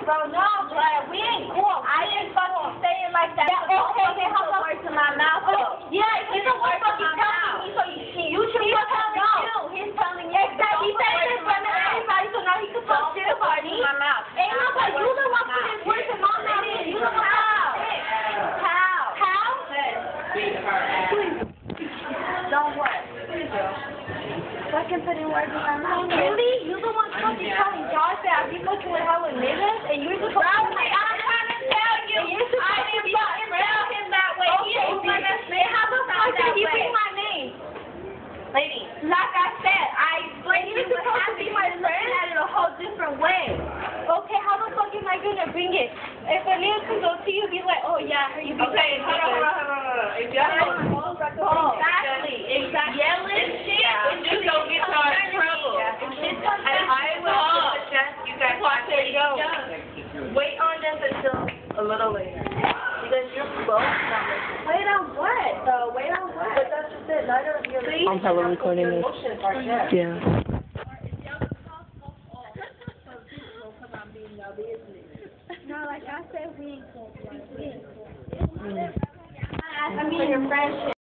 bro. No, bro. We ain't cool. I ain't fucking saying like that. Okay, how about words in my mouth? Yeah, he's the one fucking telling me, so you should be telling you. He's telling you. Exactly. He said it in front of everybody, so now he can talk shit about me. Ain't nobody. You the one putting words in my mouth. You the one. How? Please. Don't what? Please do. Fucking putting words in my mouth. Really? You the one fucking telling Josh that I be fucking with her with niggas, and you're supposed to. I'm trying to tell you. I didn't fucking tell him that way. Okay, how the fuck did he bring my name? Lady, like I said, I explained you were supposed to be my friend at it a whole different way. Okay, how the fuck am I gonna bring it? If a nigga can go to you, be like, oh yeah, you be okay, hold on. If y'all exactly. Yelling shit, it's just gonna get y'all in trouble. I will suggest you guys actually go. Wait on this until a little later. Because you're both not listening. Wait on what? Wait on what? But that's just it. Neither of you are I'm probably recording this. Yeah. No, like I said, we ain't cool. I mean, your friendship.